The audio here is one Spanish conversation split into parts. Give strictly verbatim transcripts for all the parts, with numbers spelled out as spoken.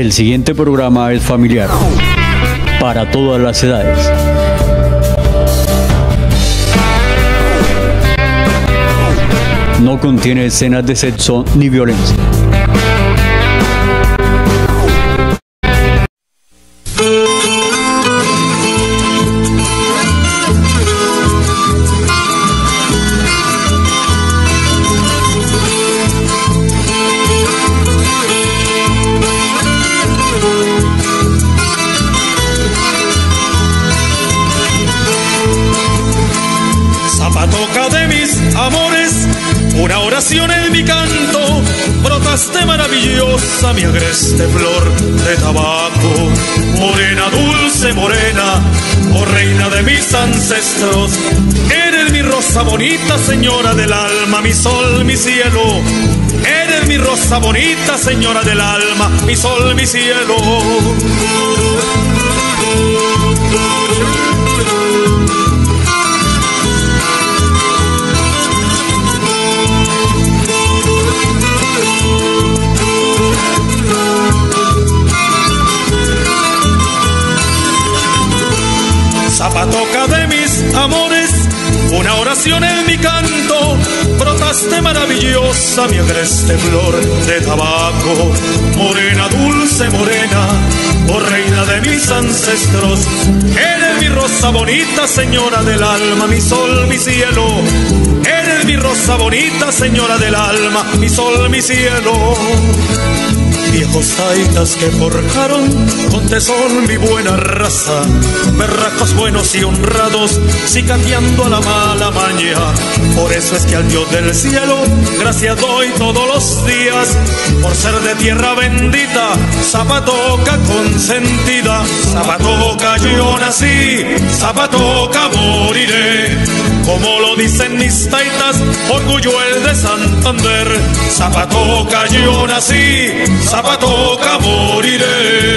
El siguiente programa es familiar, para todas las edades. No contiene escenas de sexo ni violencia. Zapatoca de mis amores, una oración en mi canto, brotaste maravillosa mi agreste flor de tabaco. Morena, dulce morena, oh reina de mis ancestros, eres mi rosa bonita, señora del alma, mi sol, mi cielo. Eres mi rosa bonita, señora del alma, mi sol, mi cielo. Zapatoca de mis amores, una oración en mi canto, brotaste maravillosa mi agreste flor de tabaco. Morena, dulce morena, oh reina de mis ancestros, eres mi rosa bonita, señora del alma, mi sol, mi cielo. Eres mi rosa bonita, señora del alma, mi sol, mi cielo. Viejos taitas que forjaron con tesón mi buena raza, berracos buenos y honrados, cicateando a la mala maña. Por eso es que al Dios del cielo gracias doy todos los días, por ser de tierra bendita, Zapatoca consentida. Zapatoca yo nací, Zapatoca moriré, como lo dicen mis taitas, orgullo el de Santander. Zapatoca yo nací, Zapatoca moriré.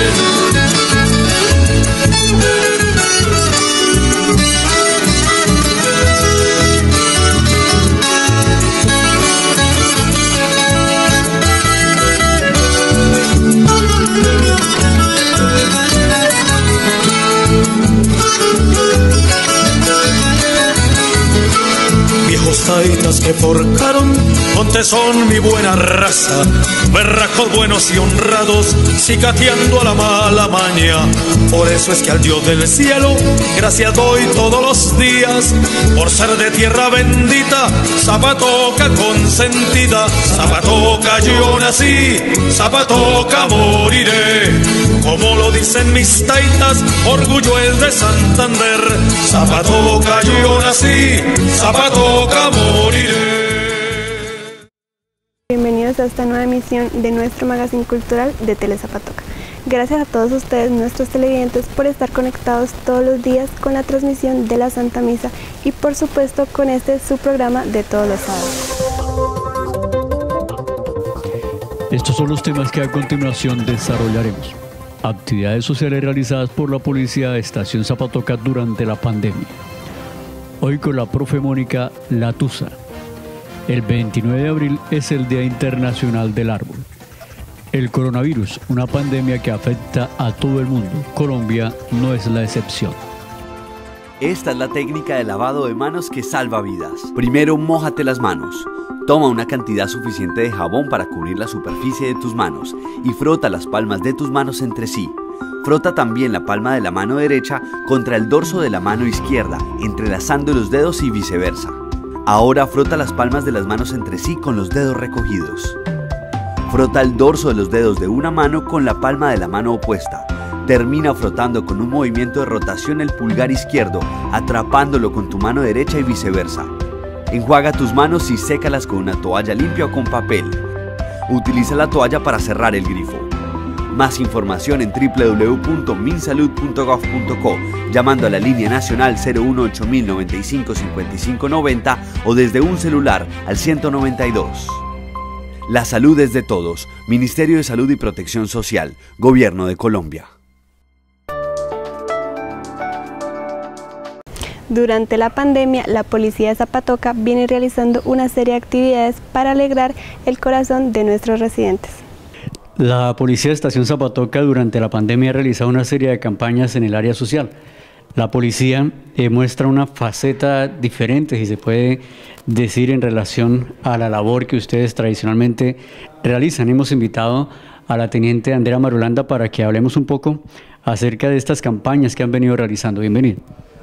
Viejos taitas que forjaron con tesón mi buena raza, berracos buenos y honrados, cicateando a la mala maña. Por eso es que al Dios del cielo gracias doy todos los días, por ser de tierra bendita, Zapatoca consentida. Zapatoca yo nací, Zapatoca moriré, como lo dicen mis taitas, orgullo es de Santander. Zapatoca yo nací, Zapatoca moriré. Bienvenidos a esta nueva emisión de nuestro magazine cultural de Tele Zapatoca. Gracias a todos ustedes, nuestros televidentes, por estar conectados todos los días con la transmisión de la Santa Misa y por supuesto con este su programa de todos los sábados. Estos son los temas que a continuación desarrollaremos. Actividades sociales realizadas por la Policía de Estación Zapatoca durante la pandemia. Hoy con la profe Mónica Latusa. El veintinueve de abril es el Día Internacional del Árbol. El coronavirus, una pandemia que afecta a todo el mundo. Colombia no es la excepción. Esta es la técnica de lavado de manos que salva vidas. Primero, mójate las manos. Toma una cantidad suficiente de jabón para cubrir la superficie de tus manos y frota las palmas de tus manos entre sí. Frota también la palma de la mano derecha contra el dorso de la mano izquierda, entrelazando los dedos y viceversa. Ahora frota las palmas de las manos entre sí con los dedos recogidos. Frota el dorso de los dedos de una mano con la palma de la mano opuesta. Termina frotando con un movimiento de rotación el pulgar izquierdo, atrapándolo con tu mano derecha y viceversa. Enjuaga tus manos y sécalas con una toalla limpia o con papel. Utiliza la toalla para cerrar el grifo. Más información en w w w punto minsalud punto gov punto co, llamando a la línea nacional cero uno ocho mil noventa y cinco cincuenta y cinco noventa o desde un celular al ciento noventa y dos. La salud es de todos. Ministerio de Salud y Protección Social, Gobierno de Colombia. Durante la pandemia, la Policía de Zapatoca viene realizando una serie de actividades para alegrar el corazón de nuestros residentes. La Policía de Estación Zapatoca durante la pandemia ha realizado una serie de campañas en el área social. La policía eh, muestra una faceta diferente, si se puede decir, en relación a la labor que ustedes tradicionalmente realizan. Hemos invitado a la teniente Andrea Marulanda para que hablemos un poco acerca de estas campañas que han venido realizando. Bienvenido.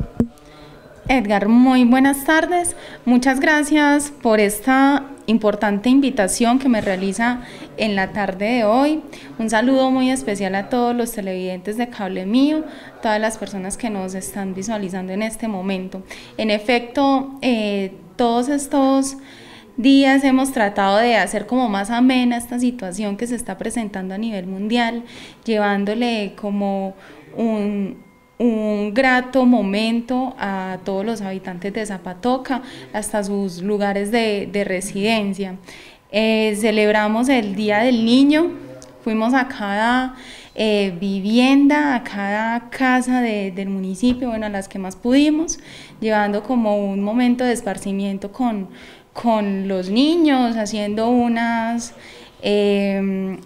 Edgar, muy buenas tardes. Muchas gracias por esta importante invitación que me realiza en la tarde de hoy. Un saludo muy especial a todos los televidentes de Cable Mío, todas las personas que nos están visualizando en este momento. En efecto, eh, todos estos días hemos tratado de hacer como más amena esta situación que se está presentando a nivel mundial, llevándole como un un grato momento a todos los habitantes de Zapatoca hasta sus lugares de, de residencia. Eh, celebramos el Día del Niño, fuimos a cada eh, vivienda, a cada casa de, del municipio, bueno, a las que más pudimos, llevando como un momento de esparcimiento con, con los niños, haciendo unas, eh,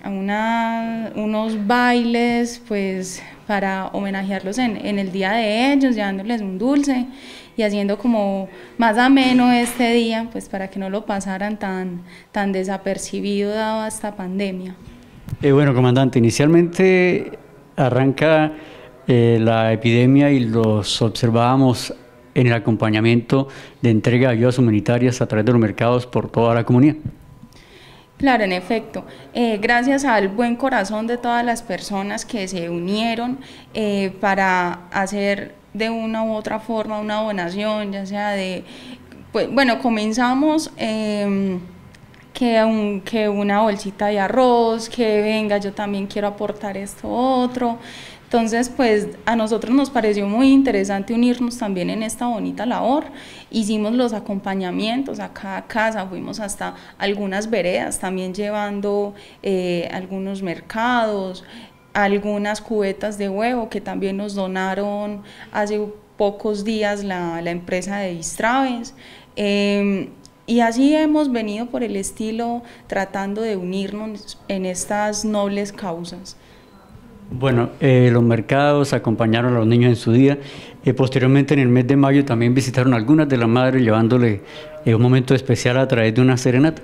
una, unos bailes, pues, para homenajearlos en, en el día de ellos, llevándoles un dulce y haciendo como más ameno este día, pues para que no lo pasaran tan, tan desapercibido dado esta pandemia. Eh, bueno, comandante, inicialmente arranca eh, la epidemia y los observábamos en el acompañamiento de entrega de ayudas humanitarias a través de los mercados por toda la comunidad. Claro, en efecto, eh, gracias al buen corazón de todas las personas que se unieron eh, para hacer de una u otra forma una donación, ya sea de, pues, bueno, comenzamos eh, que, un, que una bolsita de arroz, que venga, yo también quiero aportar esto otro. Entonces, pues a nosotros nos pareció muy interesante unirnos también en esta bonita labor. Hicimos los acompañamientos a cada casa, fuimos hasta algunas veredas, también llevando eh, algunos mercados, algunas cubetas de huevo que también nos donaron hace pocos días la, la empresa de Distraves. Eh, Y así hemos venido por el estilo tratando de unirnos en estas nobles causas. Bueno, eh, los mercados acompañaron a los niños en su día. Eh, posteriormente, en el mes de mayo, también visitaron algunas de las madres, llevándole eh, un momento especial a través de una serenata.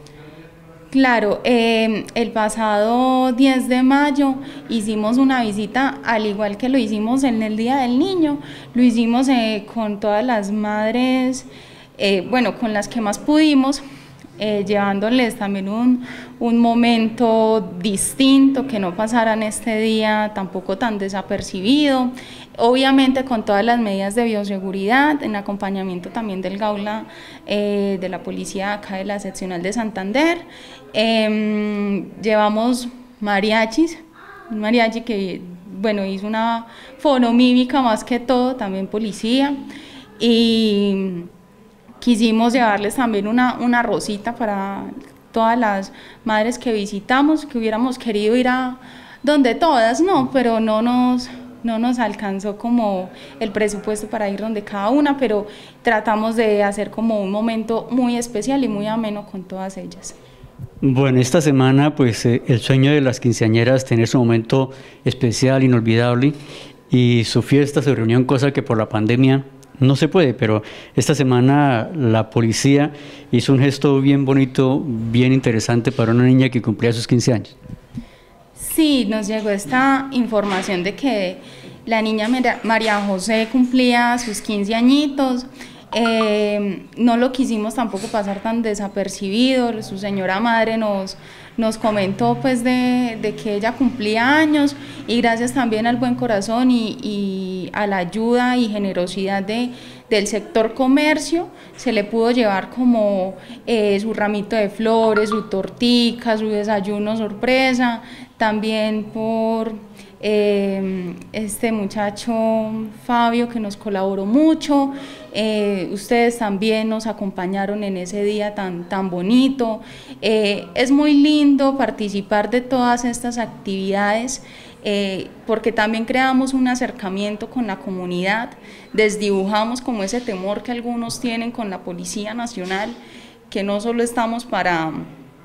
Claro, eh, el pasado diez de mayo hicimos una visita, al igual que lo hicimos en el Día del Niño, lo hicimos eh, con todas las madres, eh, bueno, con las que más pudimos, Eh, llevándoles también un, un momento distinto, que no pasaran este día tampoco tan desapercibido, obviamente con todas las medidas de bioseguridad, en acompañamiento también del Gaula eh, de la policía acá de la seccional de Santander. Eh, llevamos mariachis, un mariachi que bueno, hizo una fonomímica más que todo, también policía, y quisimos llevarles también una, una rosita para todas las madres que visitamos, que hubiéramos querido ir a donde todas, no, pero no nos, no nos alcanzó como el presupuesto para ir donde cada una, pero tratamos de hacer como un momento muy especial y muy ameno con todas ellas. Bueno, esta semana pues eh, el sueño de las quinceañeras, tener su momento especial, inolvidable, y su fiesta, su reunión, cosa que por la pandemia no se puede, pero esta semana la policía hizo un gesto bien bonito, bien interesante para una niña que cumplía sus quince años. Sí, nos llegó esta información de que la niña María José cumplía sus quince añitos. Eh, no lo quisimos tampoco pasar tan desapercibido. Su señora madre nos, nos comentó pues de, de que ella cumplía años, y gracias también al buen corazón y, y a la ayuda y generosidad de, del sector comercio, se le pudo llevar como eh, su ramito de flores, su tortica, su desayuno sorpresa, también por eh, este muchacho Fabio, que nos colaboró mucho. Eh, ustedes también nos acompañaron en ese día tan, tan bonito. Eh, es muy lindo participar de todas estas actividades, eh, porque también creamos un acercamiento con la comunidad, desdibujamos como ese temor que algunos tienen con la Policía Nacional, que no solo estamos para,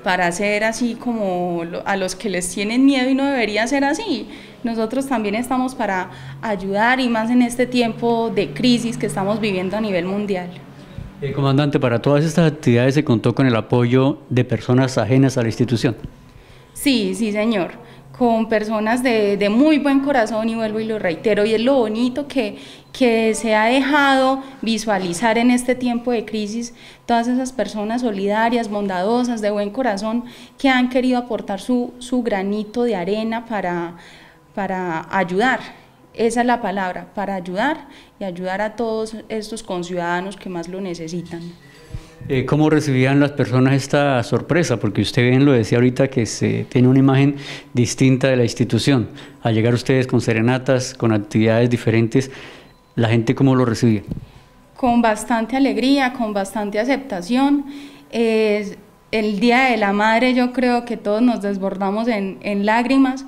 para ser así como a los que les tienen miedo y no debería ser así. Nosotros también estamos para ayudar y más en este tiempo de crisis que estamos viviendo a nivel mundial. Eh, comandante, para todas estas actividades se contó con el apoyo de personas ajenas a la institución. Sí, sí señor, con personas de, de muy buen corazón y vuelvo y lo reitero, y es lo bonito que, que se ha dejado visualizar en este tiempo de crisis, todas esas personas solidarias, bondadosas, de buen corazón, que han querido aportar su, su granito de arena para, para ayudar. Esa es la palabra, para ayudar y ayudar a todos estos conciudadanos que más lo necesitan. Eh, ¿Cómo recibían las personas esta sorpresa? Porque usted bien lo decía ahorita que se tiene una imagen distinta de la institución. Al llegar ustedes con serenatas, con actividades diferentes, ¿la gente cómo lo recibía? Con bastante alegría, con bastante aceptación. Eh, el Día de la Madre yo creo que todos nos desbordamos en, en lágrimas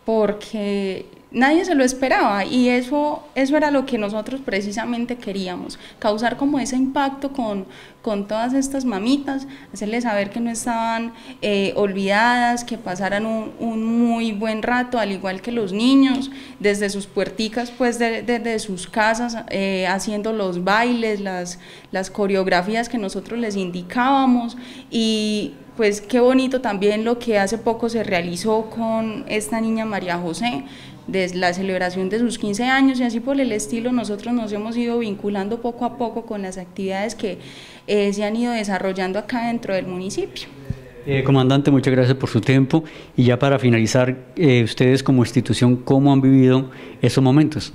porque nadie se lo esperaba y eso, eso era lo que nosotros precisamente queríamos, causar como ese impacto con, con todas estas mamitas, hacerles saber que no estaban eh, olvidadas, que pasaran un, un muy buen rato, al igual que los niños, desde sus puerticas, pues desde de, de sus casas, eh, haciendo los bailes, las, las coreografías que nosotros les indicábamos y pues qué bonito también lo que hace poco se realizó con esta niña María José, desde la celebración de sus quince años y así por el estilo nosotros nos hemos ido vinculando poco a poco con las actividades que eh, se han ido desarrollando acá dentro del municipio. Eh, comandante, muchas gracias por su tiempo y ya para finalizar, eh, ustedes como institución, ¿cómo han vivido esos momentos?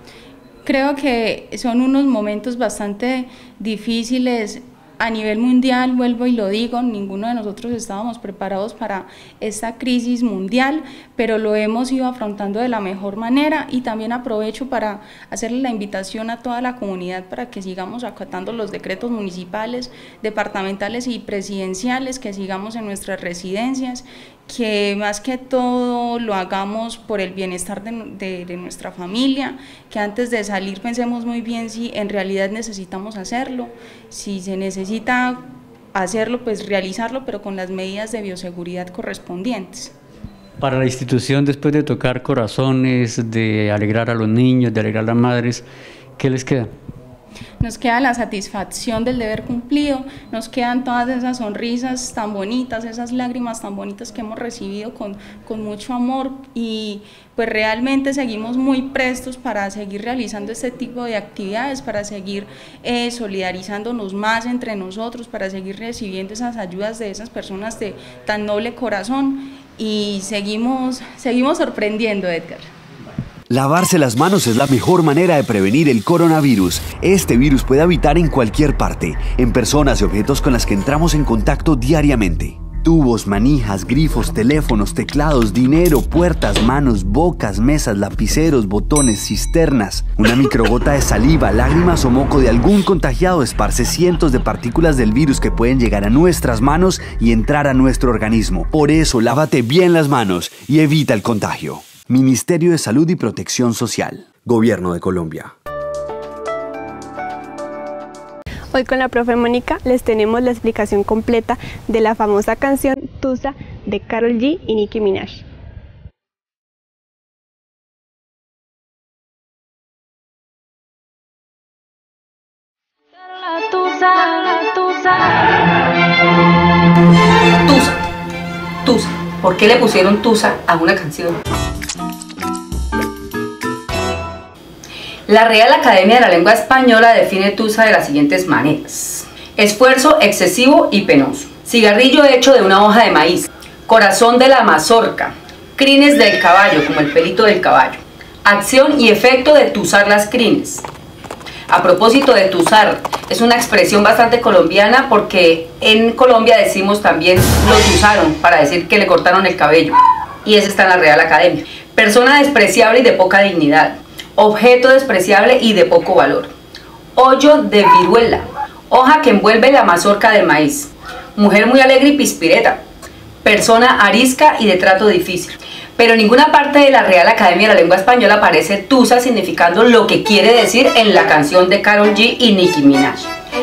Creo que son unos momentos bastante difíciles a nivel mundial, vuelvo y lo digo, ninguno de nosotros estábamos preparados para esta crisis mundial, pero lo hemos ido afrontando de la mejor manera y también aprovecho para hacerle la invitación a toda la comunidad para que sigamos acatando los decretos municipales, departamentales y presidenciales, que sigamos en nuestras residencias, que más que todo lo hagamos por el bienestar de, de, de nuestra familia, que antes de salir pensemos muy bien si en realidad necesitamos hacerlo, si se necesita hacerlo, pues realizarlo, pero con las medidas de bioseguridad correspondientes. Para la institución, después de tocar corazones, de alegrar a los niños, de alegrar a las madres, ¿qué les queda? Nos queda la satisfacción del deber cumplido, nos quedan todas esas sonrisas tan bonitas, esas lágrimas tan bonitas que hemos recibido con, con mucho amor y pues realmente seguimos muy prestos para seguir realizando este tipo de actividades, para seguir eh, solidarizándonos más entre nosotros, para seguir recibiendo esas ayudas de esas personas de tan noble corazón y seguimos, seguimos sorprendiendo, Edgar. Lavarse las manos es la mejor manera de prevenir el coronavirus. Este virus puede habitar en cualquier parte, en personas y objetos con las que entramos en contacto diariamente. Tubos, manijas, grifos, teléfonos, teclados, dinero, puertas, manos, bocas, mesas, lapiceros, botones, cisternas. Una microgota de saliva, lágrimas o moco de algún contagiado esparce cientos de partículas del virus que pueden llegar a nuestras manos y entrar a nuestro organismo. Por eso, lávate bien las manos y evita el contagio. Ministerio de Salud y Protección Social. Gobierno de Colombia. Hoy con la profe Mónica les tenemos la explicación completa de la famosa canción Tusa de Karol G y Nicki Minaj. La tusa, la tusa. Tusa, tusa. ¿Por qué le pusieron tusa a una canción? La Real Academia de la Lengua Española define tusa de las siguientes maneras: esfuerzo excesivo y penoso, cigarrillo hecho de una hoja de maíz, corazón de la mazorca, crines del caballo, como el pelito del caballo, acción y efecto de tusar las crines. A propósito de tusar, es una expresión bastante colombiana porque en Colombia decimos también lo tusaron para decir que le cortaron el cabello, y ese está en la Real Academia. Persona despreciable y de poca dignidad, objeto despreciable y de poco valor, hoyo de viruela, hoja que envuelve la mazorca del maíz, mujer muy alegre y pispireta, persona arisca y de trato difícil. Pero en ninguna parte de la Real Academia de la Lengua Española aparece tusa significando lo que quiere decir en la canción de Karol G y Nicki Minaj.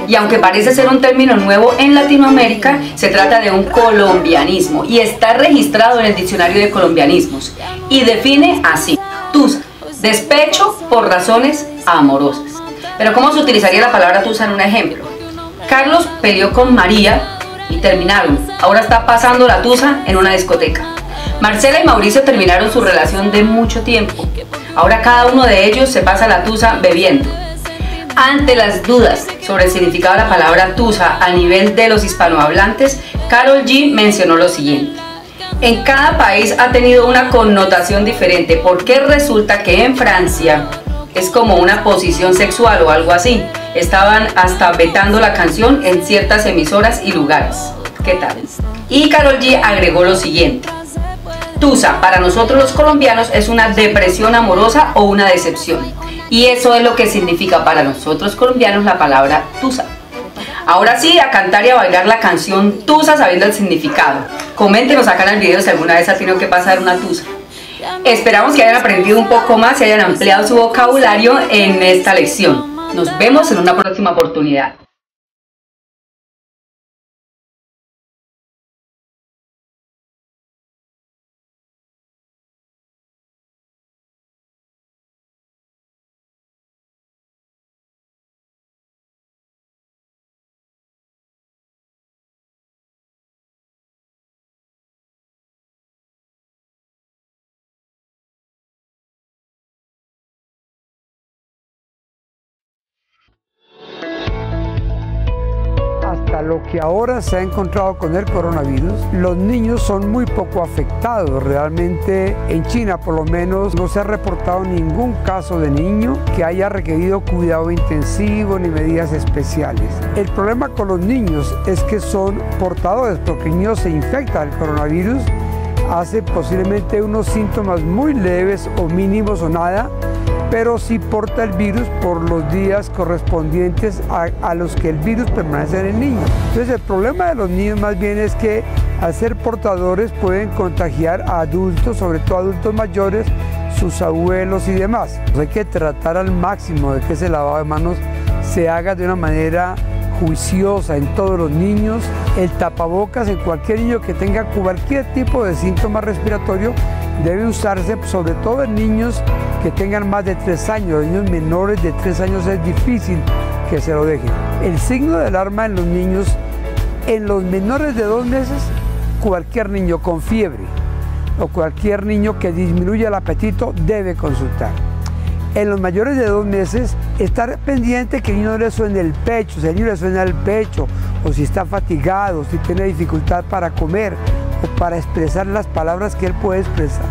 Y aunque parece ser un término nuevo en Latinoamérica, se trata de un colombianismo y está registrado en el diccionario de colombianismos y define así: tusa, despecho por razones amorosas. Pero ¿cómo se utilizaría la palabra tusa en un ejemplo? Carlos peleó con María y terminaron. Ahora está pasando la tusa en una discoteca. Marcela y Mauricio terminaron su relación de mucho tiempo. Ahora cada uno de ellos se pasa la tusa bebiendo. Ante las dudas sobre el significado de la palabra tusa a nivel de los hispanohablantes, Karol G mencionó lo siguiente: en cada país ha tenido una connotación diferente, porque resulta que en Francia es como una posición sexual o algo así. Estaban hasta vetando la canción en ciertas emisoras y lugares. ¿Qué tal? Y Karol G agregó lo siguiente: tusa para nosotros los colombianos es una depresión amorosa o una decepción. Y eso es lo que significa para nosotros colombianos la palabra tusa. Ahora sí, a cantar y a bailar la canción tusa sabiendo el significado. Coméntenos acá en el video si alguna vez ha tenido que pasar una tusa. Esperamos que hayan aprendido un poco más y hayan ampliado su vocabulario en esta lección. Nos vemos en una próxima oportunidad. Hasta lo que ahora se ha encontrado con el coronavirus, los niños son muy poco afectados. Realmente en China por lo menos no se ha reportado ningún caso de niño que haya requerido cuidado intensivo ni medidas especiales. El problema con los niños es que son portadores, porque el niño se infecta del coronavirus, hace posiblemente unos síntomas muy leves o mínimos o nada, pero sí porta el virus por los días correspondientes a, a los que el virus permanece en el niño. Entonces el problema de los niños más bien es que al ser portadores pueden contagiar a adultos, sobre todo adultos mayores, sus abuelos y demás. Hay que tratar al máximo de que ese lavado de manos se haga de una manera juiciosa en todos los niños. El tapabocas en cualquier niño que tenga cualquier tipo de síntoma respiratorio debe usarse, sobre todo en niños que tengan más de tres años. Niños menores de tres años es difícil que se lo dejen. El signo de alarma en los niños, en los menores de dos meses, cualquier niño con fiebre o cualquier niño que disminuya el apetito debe consultar. En los mayores de dos meses, estar pendiente que el niño no le suene el pecho, si el niño le suena el pecho, o si está fatigado, si tiene dificultad para comer o para expresar las palabras que él puede expresar,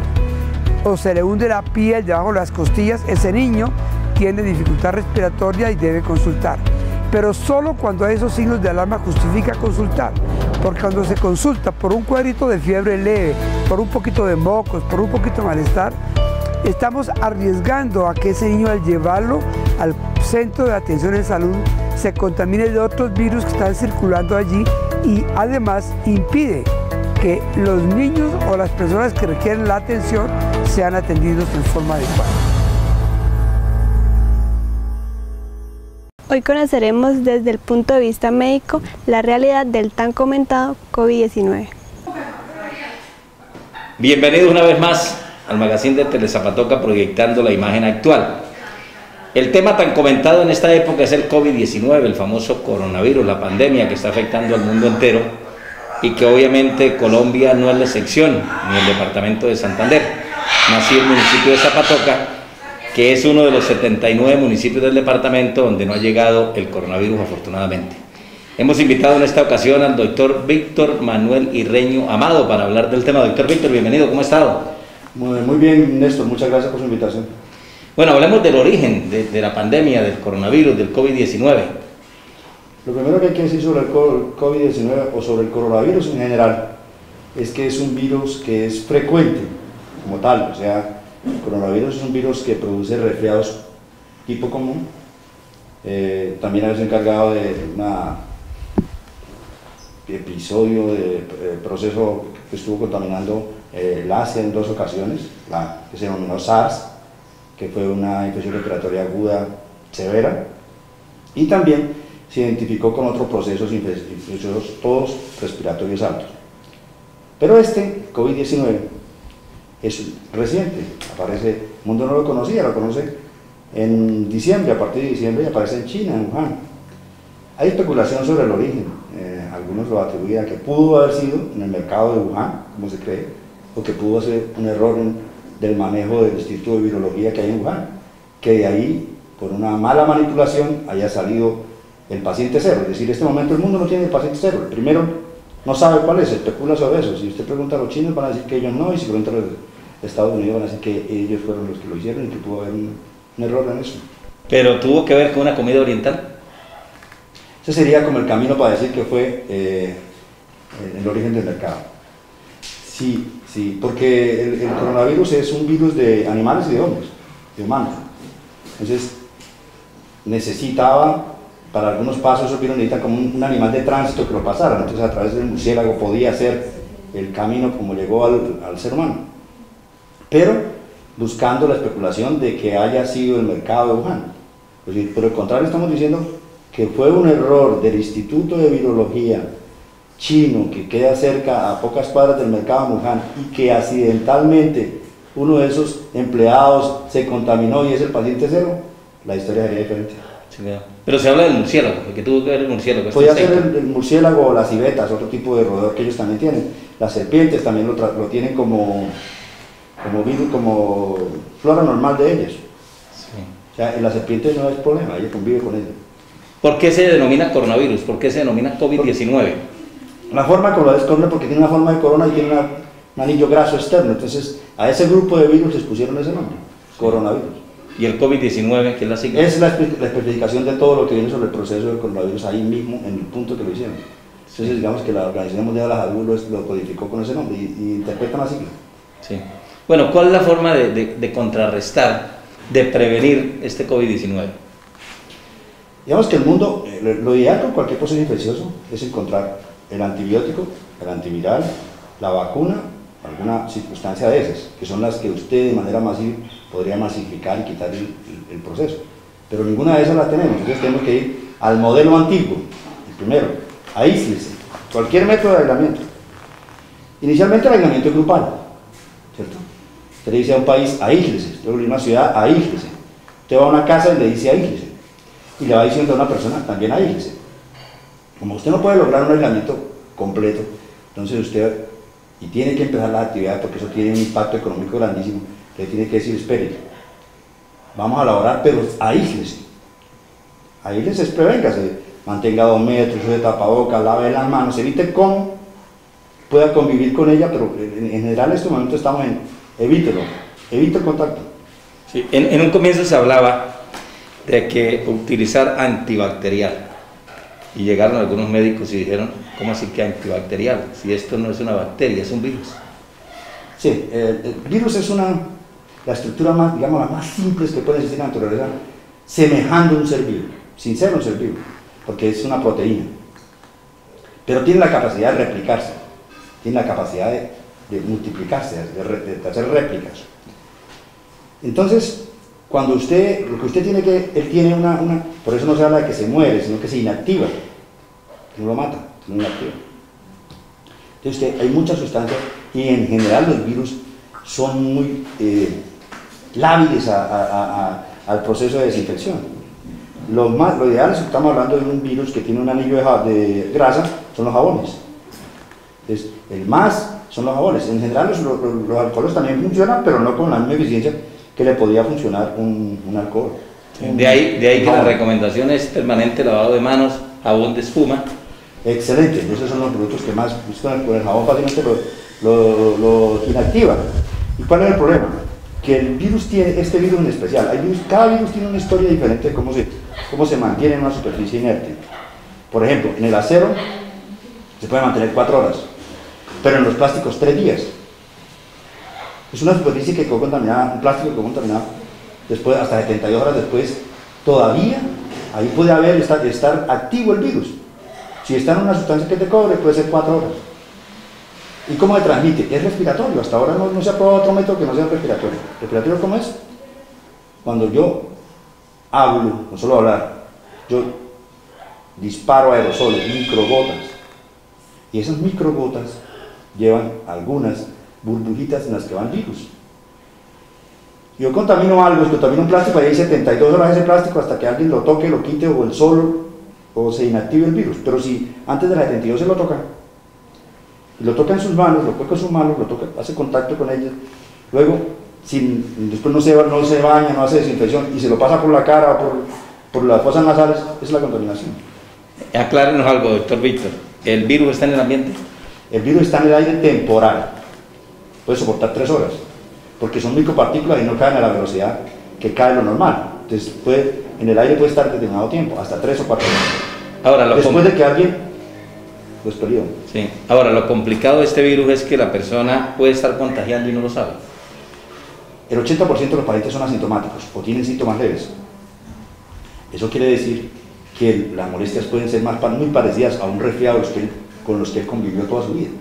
o se le hunde la piel debajo de las costillas, ese niño tiene dificultad respiratoria y debe consultar. Pero solo cuando hay esos signos de alarma justifica consultar, porque cuando se consulta por un cuadrito de fiebre leve, por un poquito de mocos, por un poquito de malestar, estamos arriesgando a que ese niño, al llevarlo al centro de atención en salud, se contamine de otros virus que están circulando allí y además impide que los niños o las personas que requieren la atención sean atendidos en forma adecuada. Hoy conoceremos desde el punto de vista médico la realidad del tan comentado COVID diecinueve. Bienvenidos una vez más al magazine de Telezapatoca, proyectando la imagen actual. El tema tan comentado en esta época es el COVID diecinueve, el famoso coronavirus, la pandemia que está afectando al mundo entero y que obviamente Colombia no es la excepción, ni el departamento de Santander. Nací en el municipio de Zapatoca, que es uno de los setenta y nueve municipios del departamento donde no ha llegado el coronavirus, afortunadamente. Hemos invitado en esta ocasión al doctor Víctor Manuel Irreño Amado para hablar del tema. Doctor Víctor, bienvenido, ¿cómo ha estado? Muy, muy bien, Néstor, muchas gracias por su invitación. Bueno, hablemos del origen de, de la pandemia, del coronavirus, del COVID diecinueve. Lo primero que hay que decir sobre el COVID diecinueve o sobre el coronavirus en general es que es un virus que es frecuente como tal, o sea, el coronavirus es un virus que produce resfriados tipo común, eh, también ha sido encargado de un episodio de eh, proceso que estuvo contaminando eh, el Asia en dos ocasiones, la que se denominó SARS, que fue una infección respiratoria aguda severa, y también se identificó con otros procesos infecciosos, todos respiratorios altos. Pero este COVID diecinueve es reciente, aparece, el mundo no lo conocía, lo conoce en diciembre, a partir de diciembre, y aparece en China, en Wuhan. Hay especulación sobre el origen, eh, algunos lo atribuyen a que pudo haber sido en el mercado de Wuhan, como se cree, o que pudo ser un error en, del manejo del Instituto de Virología que hay en Wuhan, que de ahí, por una mala manipulación, haya salido el paciente cero. Es decir, en este momento el mundo no tiene el paciente cero, el primero no sabe cuál es, se especula sobre eso. Si usted pregunta a los chinos van a decir que ellos no, y si pregunta a los Estados Unidos van a decir que ellos fueron los que lo hicieron y que pudo haber un, un error en eso. ¿Pero tuvo que ver con una comida oriental? Ese sería como el camino para decir que fue eh, el origen del mercado. Sí, sí, porque el, el coronavirus es un virus de animales y de hombres, de humanos. Entonces, necesitaba, para algunos pasos, esos virus necesitan como un, un animal de tránsito que lo pasara. Entonces, a través del murciélago podía ser el camino como llegó al, al ser humano. Pero, buscando la especulación de que haya sido el mercado de Wuhan. Pues, por el contrario, estamos diciendo que fue un error del Instituto de Virología chino que queda cerca, a pocas cuadras del mercado de Wuhan, y que accidentalmente uno de esos empleados se contaminó y es el paciente cero, la historia sería diferente. Sí, claro. Pero se habla del murciélago, porque tuvo que ver el murciélago. Podría ser el, el murciélago o las civetas, otro tipo de roedor que ellos también tienen. Las serpientes también lo, lo tienen como, como virus, como flora normal de ellos. Sí. O sea, la serpiente no es problema, ella convive con ella. ¿Por qué se denomina coronavirus? ¿Por qué se denomina COVID diecinueve? La forma como lo es corona porque tiene una forma de corona y tiene una, un anillo graso externo. Entonces, a ese grupo de virus les pusieron ese nombre, coronavirus. ¿Y el COVID diecinueve, qué es la sigla? Es la, la especificación de todo lo que viene sobre el proceso del coronavirus ahí mismo, en el punto que lo hicieron. Entonces, digamos que la Organización Mundial de la Salud lo, lo codificó con ese nombre y, y interpretan la sigla. Sí. Bueno, ¿cuál es la forma de, de, de contrarrestar, de prevenir este COVID diecinueve? Digamos que el mundo, lo ideal con cualquier proceso infeccioso es encontrar el antibiótico, el antiviral, la vacuna, alguna circunstancia de esas, que son las que usted de manera masiva podría masificar y quitar el, el, el proceso. Pero ninguna de esas la tenemos, entonces tenemos que ir al modelo antiguo, el primero, aíslese, cualquier método de aislamiento. Inicialmente el aislamiento es grupal, ¿cierto? Usted le dice a un país, aíslese, usted va a una ciudad, aíslese. Usted va a una casa y le dice, aíslese. Y le va diciendo a una persona, también aíslese. Como usted no puede lograr un aislamiento completo, entonces usted, y tiene que empezar las actividades porque eso tiene un impacto económico grandísimo, le tiene que decir, espere, vamos a laborar, pero aíslese. Aíslese, prevéngase, mantenga dos metros, use tapabocas, lave las manos, evite cómo pueda convivir con ella, pero en, en general en este momento estamos en, evítelo, evite el contacto. Sí, en, en un comienzo se hablaba de que utilizar antibacterial. Y llegaron algunos médicos y dijeron, ¿cómo así que antibacterial? Si esto no es una bacteria, es un virus. Sí, el, el virus es una, la estructura más, digamos, la más simple que puede existir en la naturaleza, semejando a un ser vivo, sin ser un ser vivo, porque es una proteína. Pero tiene la capacidad de replicarse, tiene la capacidad de, de multiplicarse, de, de, de hacer réplicas. Entonces, cuando usted, lo que usted tiene que, él tiene una, una, por eso no se habla de que se muere, sino que se inactiva, que no lo mata, que no lo inactiva. Entonces usted, hay muchas sustancias y en general los virus son muy eh, lábiles a, a, a, al proceso de desinfección. Lo, más, lo ideal es que estamos hablando de un virus que tiene un anillo de, de grasa, son los jabones. Entonces, el más son los jabones. En general los, los, los alcoholes también funcionan, pero no con la misma eficiencia que le podía funcionar un, un alcohol. Sí, de ahí, de ahí que la recomendación es permanente lavado de manos, jabón de espuma. Excelente, esos son los productos que más buscan, con el jabón fácilmente lo, lo, lo inactiva. ¿Y cuál es el problema? Que el virus tiene, este virus en especial, hay virus, cada virus tiene una historia diferente de cómo se, cómo se mantiene en una superficie inerte. Por ejemplo, en el acero se puede mantener cuatro horas, pero en los plásticos tres días. Es una superficie que quedó contaminada, un plástico que quedó contaminado, después, hasta setenta y dos horas después, todavía ahí puede haber, estar, estar activo el virus. Si está en una sustancia que es de cobre, puede ser cuatro horas. ¿Y cómo se transmite? Es respiratorio, hasta ahora no, no se ha probado otro método que no sea respiratorio. ¿Respiratorio cómo es? Cuando yo hablo, no solo hablar, yo disparo aerosoles, microgotas. Y esas microgotas llevan algunas burbujitas en las que van virus. Yo contamino algo, contamino un plástico, y hay setenta y dos horas ese plástico hasta que alguien lo toque, lo quite, o el sol, o se inactive el virus. Pero si antes de las setenta y dos se lo toca, y lo toca en sus manos, lo toca en sus manos, lo toca, hace contacto con ellas, luego, sin, después no se, no se baña, no hace desinfección, y se lo pasa por la cara o por, por las fosas nasales, es la contaminación. Aclárenos algo, doctor Víctor, ¿el virus está en el ambiente? El virus está en el aire temporal, puede soportar tres horas, porque son micropartículas y no caen a la velocidad que cae lo normal. Entonces, puede, en el aire puede estar determinado tiempo, hasta tres o cuatro horas. Ahora, lo después de que alguien lo expelió. Sí. Ahora, lo complicado de este virus es que la persona puede estar contagiando y no lo sabe. El ochenta por ciento de los pacientes son asintomáticos o tienen síntomas leves. Eso quiere decir que las molestias pueden ser más, muy parecidas a un resfriado con los que él convivió toda su vida.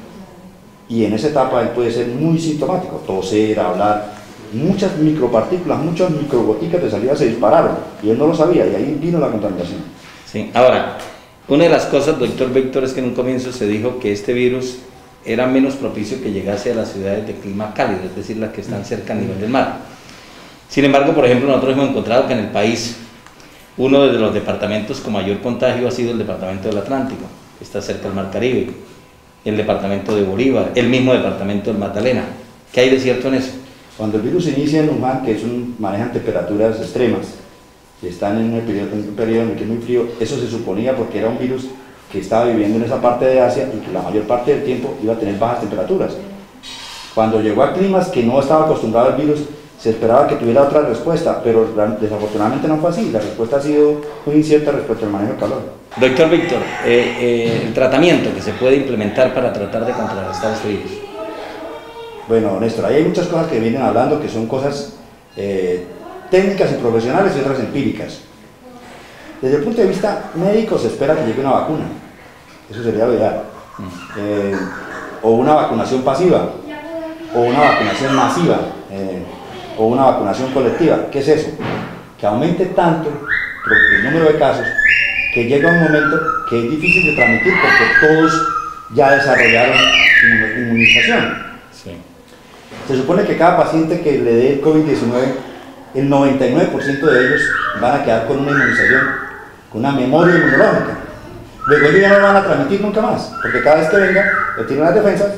Y en esa etapa él puede ser muy sintomático, toser, hablar, muchas micropartículas, muchas microgoticas de saliva se dispararon y él no lo sabía y ahí vino la contaminación. Sí. Ahora, una de las cosas, doctor Víctor, es que en un comienzo se dijo que este virus era menos propicio que llegase a las ciudades de clima cálido, es decir, las que están cerca a nivel del mar. Sin embargo, por ejemplo, nosotros hemos encontrado que en el país uno de los departamentos con mayor contagio ha sido el departamento del Atlántico, que está cerca del mar Caribe, el departamento de Bolívar, el mismo departamento del Magdalena. ¿Qué hay de cierto en eso? Cuando el virus inicia en un mar que es un, manejan temperaturas extremas, que están en un periodo, en un periodo en el que es muy frío, eso se suponía porque era un virus que estaba viviendo en esa parte de Asia y que la mayor parte del tiempo iba a tener bajas temperaturas. Cuando llegó a climas que no estaba acostumbrado al virus, se esperaba que tuviera otra respuesta, pero desafortunadamente no fue así. La respuesta ha sido muy incierta respecto al manejo del calor. Doctor Víctor, eh, eh, el tratamiento que se puede implementar para tratar de contrarrestar este virus. Bueno, Néstor, ahí hay muchas cosas que vienen hablando que son cosas eh, técnicas y profesionales y otras empíricas. Desde el punto de vista médico se espera que llegue una vacuna, eso sería lo ideal, eh, o una vacunación pasiva, o una vacunación masiva, eh, o una vacunación colectiva. ¿Qué es eso? Que aumente tanto el número de casos que llega un momento que es difícil de transmitir porque todos ya desarrollaron inmunización. Sí. Se supone que cada paciente que le dé el COVID diecinueve, el noventa y nueve por ciento de ellos van a quedar con una inmunización, con una memoria inmunológica. Luego ellos ya no lo van a transmitir nunca más, porque cada vez que venga, le tienen las defensas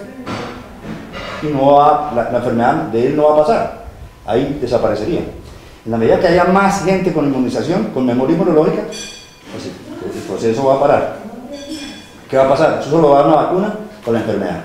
y no va, la, la enfermedad de él no va a pasar. Ahí desaparecería. En la medida que haya más gente con inmunización, con memoria inmunológica, pues el proceso va a parar. ¿Qué va a pasar? Eso solo va a dar una vacuna con la enfermedad.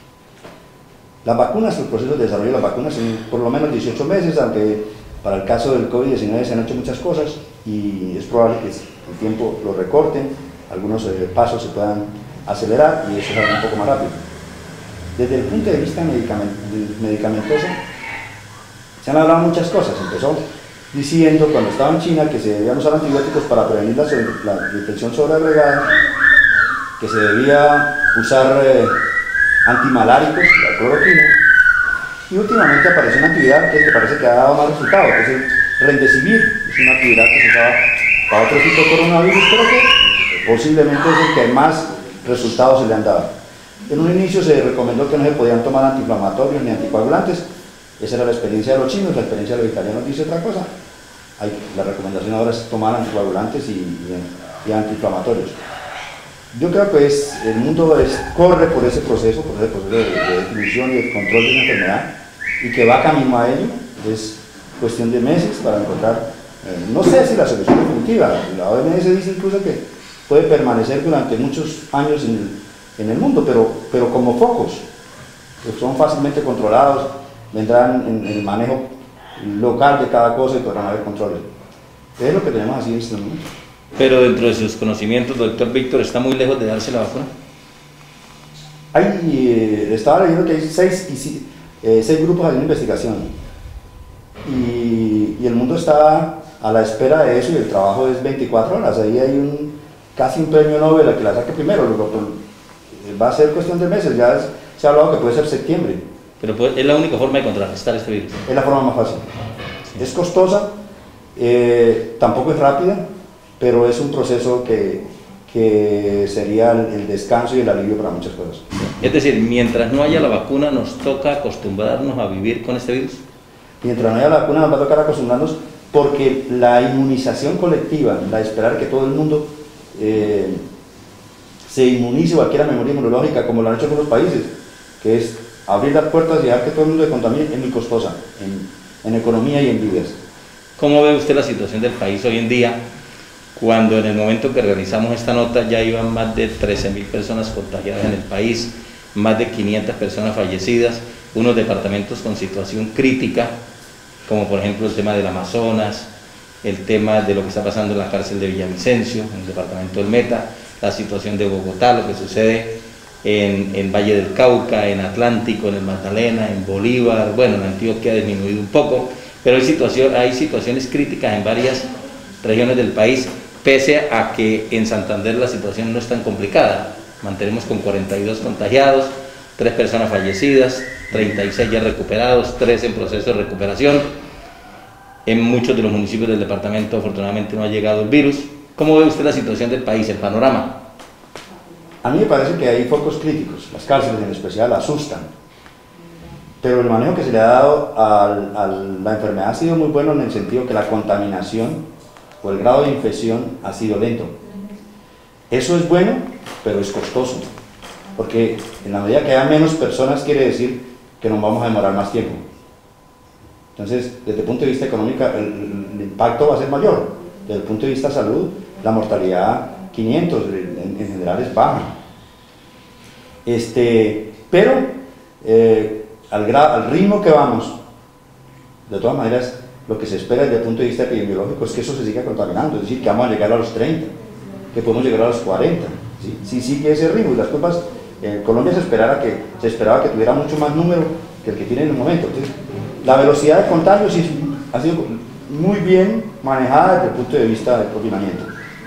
Las vacunas, el proceso de desarrollo de las vacunas son por lo menos dieciocho meses, aunque para el caso del COVID diecinueve se han hecho muchas cosas y es probable que el tiempo lo recorten, algunos eh, pasos se puedan acelerar y eso salga un poco más rápido. Desde el punto de vista medicamentoso, se han hablado muchas cosas. Empezó diciendo cuando estaba en China que se debían usar antibióticos para prevenir la, la, la infección sobreagregada, que se debía usar eh, antimaláricos, la cloroquina, y últimamente apareció una actividad que parece que ha dado más resultados, que es el Remdesivir, es una actividad que se usaba para otro tipo de coronavirus, pero que posiblemente es el que más resultados se le han dado. En un inicio se recomendó que no se podían tomar antiinflamatorios ni anticoagulantes. Esa era la experiencia de los chinos, la experiencia de los italianos dice otra cosa. Hay, la recomendación ahora es tomar anticoagulantes y, y, y antiinflamatorios. Yo creo que es, el mundo es, corre por ese proceso, por ese proceso de, de definición y de control de una enfermedad, y que va camino a ello. Es cuestión de meses para encontrar, eh, no sé si la solución definitiva. La O M S dice incluso que puede permanecer durante muchos años en el, en el mundo, pero, pero como focos, que son fácilmente controlados, vendrán en, en el manejo local de cada cosa y podrán haber controles. Es lo que tenemos así en este momento. Pero dentro de sus conocimientos, doctor Víctor, ¿está muy lejos de darse la vacuna? Hay, eh, estaba leyendo que hay seis, y, eh, seis grupos haciendo investigación y, y el mundo está a la espera de eso y el trabajo es veinticuatro horas. Ahí hay un, casi un premio Nobel al que la saque primero. Luego, va a ser cuestión de meses, ya es, se ha hablado que puede ser septiembre. Pero pues, es la única forma de contrarrestar este virus. Es la forma más fácil. Sí. Es costosa, eh, tampoco es rápida, pero es un proceso que, que sería el, el descanso y el alivio para muchas cosas. Es decir, mientras no haya la vacuna, ¿nos toca acostumbrarnos a vivir con este virus? Mientras no haya la vacuna nos va a tocar acostumbrarnos, porque la inmunización colectiva, la de esperar que todo el mundo eh, se inmunice o adquiera memoria inmunológica, como lo han hecho algunos países, que es abrir las puertas y dejar que todo el mundo se contamine, es muy costosa en, en economía y en vidas. ¿Cómo ve usted la situación del país hoy en día, cuando en el momento que realizamos esta nota ya iban más de trece mil personas contagiadas en el país, más de quinientas personas fallecidas, unos departamentos con situación crítica, como por ejemplo el tema del Amazonas, el tema de lo que está pasando en la cárcel de Villavicencio, en el departamento del Meta, la situación de Bogotá, lo que sucede en, en Valle del Cauca, en Atlántico, en el Magdalena, en Bolívar, bueno, en Antioquia ha disminuido un poco, pero hay, situación, hay situaciones críticas en varias regiones del país, pese a que en Santander la situación no es tan complicada. Mantenemos con cuarenta y dos contagiados, tres personas fallecidas, treinta y seis ya recuperados, tres en proceso de recuperación. En muchos de los municipios del departamento afortunadamente no ha llegado el virus. ¿Cómo ve usted la situación del país, el panorama? A mí me parece que hay focos críticos, las cárceles en especial asustan, pero el manejo que se le ha dado a la enfermedad ha sido muy bueno, en el sentido que la contaminación o el grado de infección ha sido lento. Eso es bueno, pero es costoso, porque en la medida que haya menos personas quiere decir que nos vamos a demorar más tiempo. Entonces, desde el punto de vista económico, el, el impacto va a ser mayor. Desde el punto de vista de salud, la mortalidad quinientos en, en general es baja. Este, pero eh, al, gra, al ritmo que vamos, de todas maneras, lo que se espera desde el punto de vista epidemiológico es que eso se siga contaminando, es decir, que vamos a llegar a los treinta, que podemos llegar a los cuarenta, ¿sí? Si sigue ese ritmo. Y las curvas, en Colombia se, esperara que, se esperaba que tuviera mucho más número que el que tiene en el momento. Entonces, la velocidad de contagio sí ha sido muy bien manejada desde el punto de vista del confinamiento.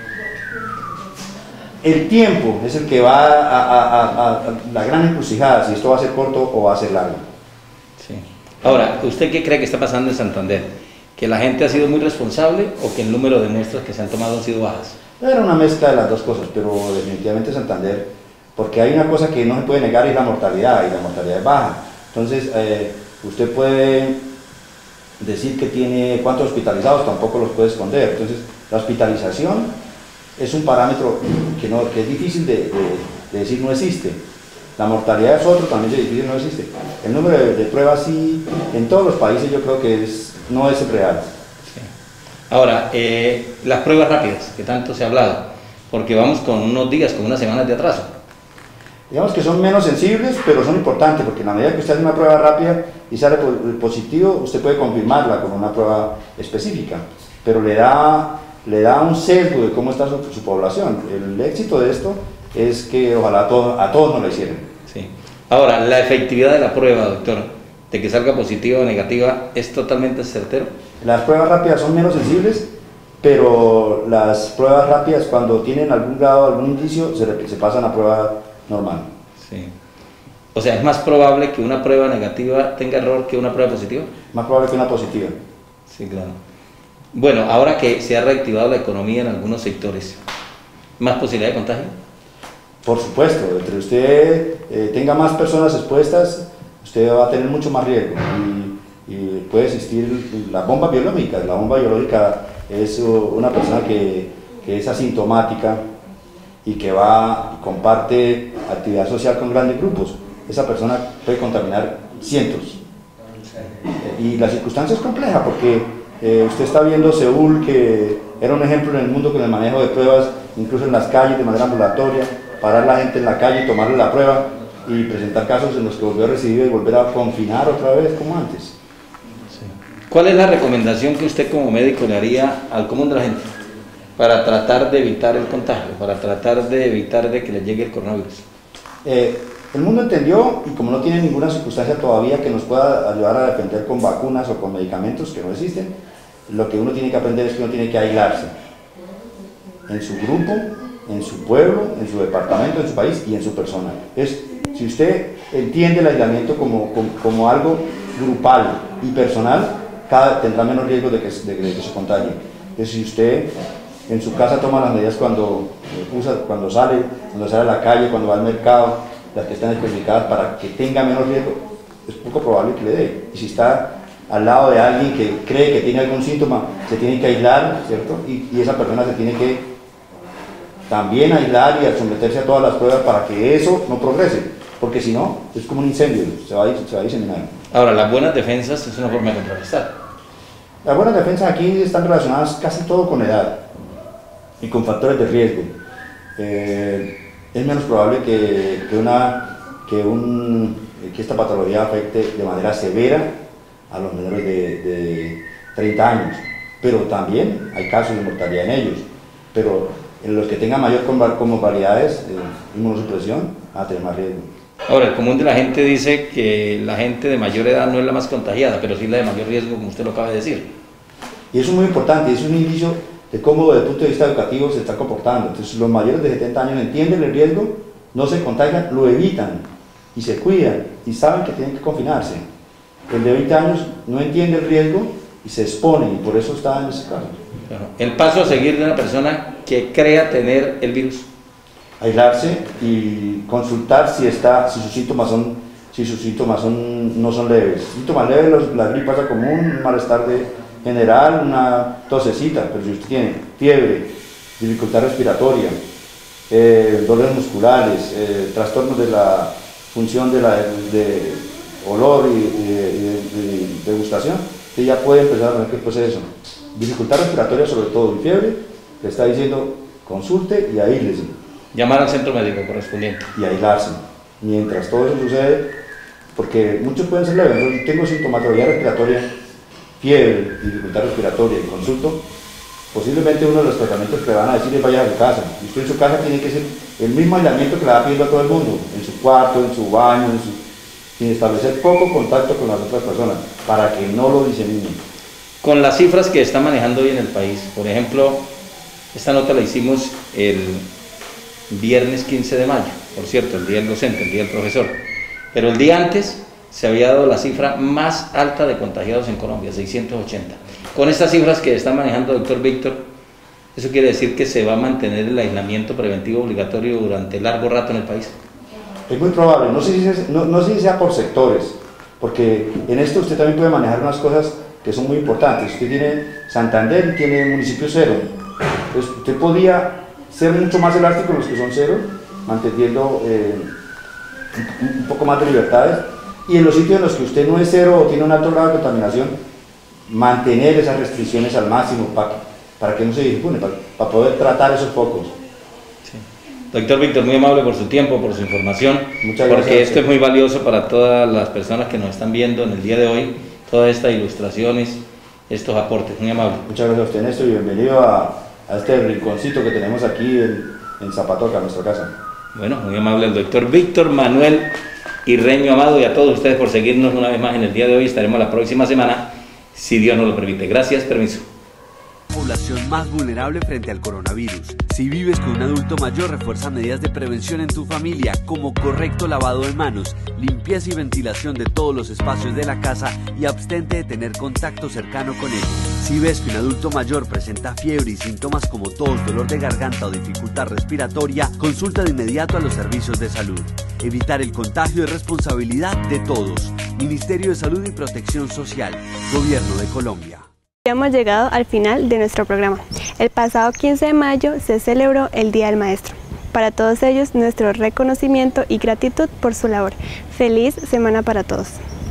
El tiempo es el que va a, a, a, a la gran encrucijada, si esto va a ser corto o va a ser largo. Sí. Ahora, ¿usted qué cree que está pasando en Santander? ¿Que la gente ha sido muy responsable o que el número de muestras que se han tomado han sido bajas? Era una mezcla de las dos cosas, pero definitivamente Santander, porque hay una cosa que no se puede negar, es la mortalidad, y la mortalidad es baja. Entonces, eh, usted puede decir que tiene cuántos hospitalizados, tampoco los puede esconder. Entonces, la hospitalización es un parámetro que, no, que es difícil de, de, de decir no existe. La mortalidad es otro, también es difícil, no existe. El número de, de pruebas sí, en todos los países yo creo que es, no es real. Sí. Ahora, eh, las pruebas rápidas, que tanto se ha hablado, porque vamos con unos días, con unas semanas de atraso. Digamos que son menos sensibles, pero son importantes, porque en la medida que usted hace una prueba rápida y sale positivo, usted puede confirmarla con una prueba específica, pero le da, le da un sesgo de cómo está su, su población. El éxito de esto es que ojalá a, todo, a todos nos lo hicieran. Sí. Ahora, la efectividad de la prueba, doctor, de que salga positiva o negativa, ¿es totalmente certero? Las pruebas rápidas son menos sensibles, pero las pruebas rápidas, cuando tienen algún grado, algún indicio, se, se pasan a prueba normal. Sí. O sea, ¿es más probable que una prueba negativa tenga error que una prueba positiva? Más probable que una positiva. Sí, claro. Bueno, ahora que se ha reactivado la economía en algunos sectores, ¿más posibilidad de contagio? Por supuesto, entre usted eh, tenga más personas expuestas, usted va a tener mucho más riesgo y, y puede existir la bomba biológica. La bomba biológica es una persona que, que es asintomática y que va, comparte actividad social con grandes grupos. Esa persona puede contaminar cientos. Y la circunstancia es compleja porque eh, usted está viendo Seúl, que era un ejemplo en el mundo con el manejo de pruebas, incluso en las calles de manera ambulatoria, parar la gente en la calle, tomarle la prueba y presentar casos en los que volvió a recibir y volver a confinar otra vez como antes. Sí. ¿Cuál es la recomendación que usted como médico le haría al común de la gente para tratar de evitar el contagio, para tratar de evitar de que le llegue el coronavirus? Eh, el mundo entendió, y como no tiene ninguna circunstancia todavía que nos pueda ayudar a defender con vacunas o con medicamentos que no existen, lo que uno tiene que aprender es que uno tiene que aislarse en su grupo, en su pueblo, en su departamento, en su país y en su persona. Es, si usted entiende el aislamiento como, como, como algo grupal y personal, cada, tendrá menos riesgo de que, de, de que se contagie. Entonces, si usted en su casa toma las medidas cuando, usa, cuando sale, cuando sale a la calle, cuando va al mercado, las que están especificadas para que tenga menos riesgo, es poco probable que le dé. Y si está al lado de alguien que cree que tiene algún síntoma, se tiene que aislar, ¿cierto? Y, y esa persona se tiene que también aislar y someterse a todas las pruebas para que eso no progrese, porque si no, es como un incendio, se va a, se va a diseminar. Ahora, las buenas defensas es una forma de contrarrestar. Las buenas defensas aquí están relacionadas casi todo con edad y con factores de riesgo. Eh, es menos probable que, que, una, que, un, que esta patología afecte de manera severa a los menores de, de treinta años, pero también hay casos de mortalidad en ellos. Pero en los que tengan mayor comorbilidades, eh, inmunosupresión, van a tener más riesgo. Ahora, el común de la gente dice que la gente de mayor edad no es la más contagiada, pero sí la de mayor riesgo, como usted lo acaba de decir. Y eso es muy importante, es un indicio de cómo desde el punto de vista educativo se está comportando. Entonces, los mayores de setenta años entienden el riesgo, no se contagian, lo evitan y se cuidan y saben que tienen que confinarse. El de veinte años no entiende el riesgo y se expone y por eso está en ese caso. El paso a seguir de una persona que crea tener el virus. Aislarse y consultar si, está, si sus síntomas, son, si sus síntomas son, no son leves. Síntomas leves, los, la gripe pasa común, un malestar de general, una tosecita, pero si usted tiene fiebre, dificultad respiratoria, eh, dolores musculares, eh, trastornos de la función de, la, de olor y, y, y, y degustación, que ya puede empezar a ver qué proceso. Dificultad respiratoria sobre todo y fiebre, le está diciendo consulte y aíslese. Llamar al centro médico correspondiente. Y aislarse. Mientras todo eso sucede, porque muchos pueden ser leves. Yo tengo sintomatología respiratoria, fiebre, dificultad respiratoria y consulto, posiblemente uno de los tratamientos que le van a decir es vaya a su casa. Y usted en su casa tiene que ser el mismo aislamiento que le va pidiendo a todo el mundo, en su cuarto, en su baño, en su, sin establecer poco contacto con las otras personas, para que no lo diseminen. Con las cifras que está manejando hoy en el país, por ejemplo, esta nota la hicimos el viernes quince de mayo, por cierto, el día del docente, el día del profesor, pero el día antes se había dado la cifra más alta de contagiados en Colombia, seiscientos ochenta. Con estas cifras que está manejando el doctor Víctor, eso quiere decir que se va a mantener el aislamiento preventivo obligatorio durante largo rato en el país. Es muy probable, no sé si, es, no, no sé si sea por sectores, porque en esto usted también puede manejar unas cosas que son muy importantes. Usted tiene Santander y tiene municipio cero, entonces usted podía ser mucho más elástico en los que son cero, manteniendo eh, un, un poco más de libertades, y en los sitios en los que usted no es cero o tiene un alto grado de contaminación, mantener esas restricciones al máximo para, para que no se dispone, para, para poder tratar esos focos. Sí. Doctor Víctor, muy amable por su tiempo, por su información, Muchas gracias, porque esto es muy valioso para todas las personas que nos están viendo en el día de hoy, todas estas ilustraciones, estos aportes, muy amable. Muchas gracias a usted, Néstor, y bienvenido a a este rinconcito que tenemos aquí en, en Zapatoca, nuestra casa. Bueno, muy amable el doctor Víctor Manuel Irreño Amado, y a todos ustedes por seguirnos una vez más en el día de hoy. Estaremos la próxima semana, si Dios nos lo permite. Gracias, permiso. Población más vulnerable frente al coronavirus. Si vives con un adulto mayor, refuerza medidas de prevención en tu familia, como correcto lavado de manos, limpieza y ventilación de todos los espacios de la casa y abstente de tener contacto cercano con él. Si ves que un adulto mayor presenta fiebre y síntomas como tos, dolor de garganta o dificultad respiratoria, consulta de inmediato a los servicios de salud. Evitar el contagio es responsabilidad de todos. Ministerio de Salud y Protección Social, Gobierno de Colombia. Ya hemos llegado al final de nuestro programa. El pasado quince de mayo se celebró el Día del Maestro. Para todos ellos, nuestro reconocimiento y gratitud por su labor. Feliz semana para todos.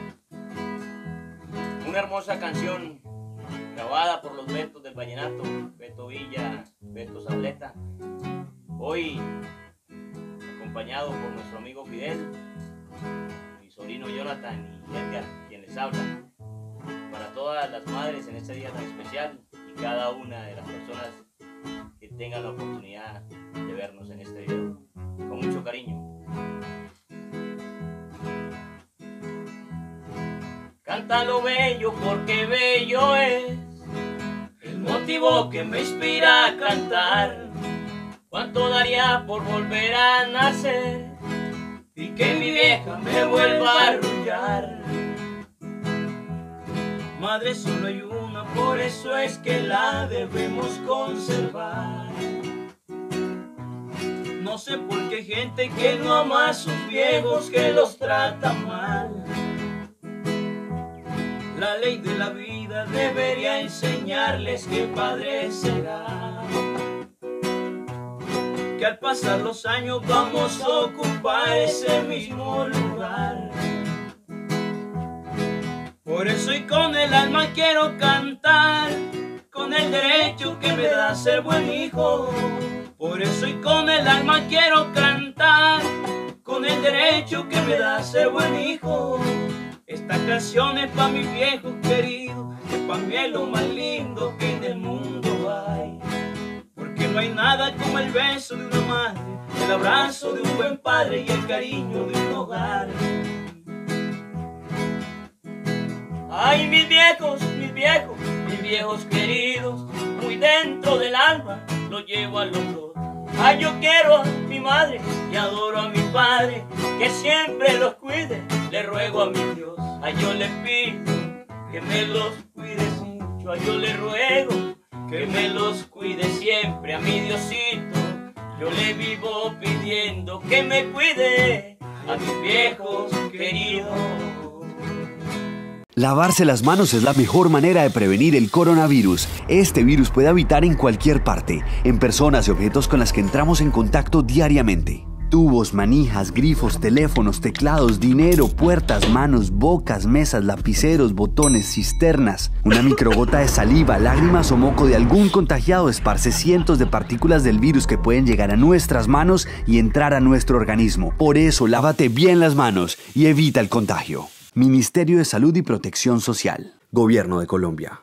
Una hermosa canción grabada por los Betos del Vallenato, Beto Villa, Beto Zableta. Hoy acompañado por nuestro amigo Fidel, mi sobrino Jonathan y Edgar, quien les habla. Para todas las madres en este día tan especial y cada una de las personas que tengan la oportunidad de vernos en este video, con mucho cariño. Canta lo bello porque bello es el motivo que me inspira a cantar. Cuánto daría por volver a nacer y que mi vieja me vuelva a arrullar. Madre, solo hay una por eso es que la debemos conservar. No sé por qué hay gente que no ama a sus viejos, que los trata mal. La ley de la vida debería enseñarles que padre será. Que al pasar los años vamos a ocupar ese mismo lugar. Por eso y con el alma quiero cantar, con el derecho que me da ser buen hijo. Por eso y con el alma quiero cantar, con el derecho que me da ser buen hijo. Esta canción es pa' mis viejos queridos, que pa' mí es lo más lindo que en el mundo hay. Porque no hay nada como el beso de una madre, el abrazo de un buen padre y el cariño de un hogar. Ay, mis viejos, mis viejos, mis viejos queridos, muy dentro del alma los llevo a los dos. Ay, yo quiero a mi madre y adoro a mi padre, que siempre los cuide, le ruego a mi Dios. Ay, yo le pido que me los cuide mucho, ay, yo le ruego que me los cuide siempre a mi Diosito. Yo le vivo pidiendo que me cuide a mis viejos queridos. Lavarse las manos es la mejor manera de prevenir el coronavirus. Este virus puede habitar en cualquier parte, en personas y objetos con las que entramos en contacto diariamente. Tubos, manijas, grifos, teléfonos, teclados, dinero, puertas, manos, bocas, mesas, lapiceros, botones, cisternas. Una microgota de saliva, lágrimas o moco de algún contagiado esparce cientos de partículas del virus que pueden llegar a nuestras manos y entrar a nuestro organismo. Por eso, lávate bien las manos y evita el contagio. Ministerio de Salud y Protección Social. Gobierno de Colombia.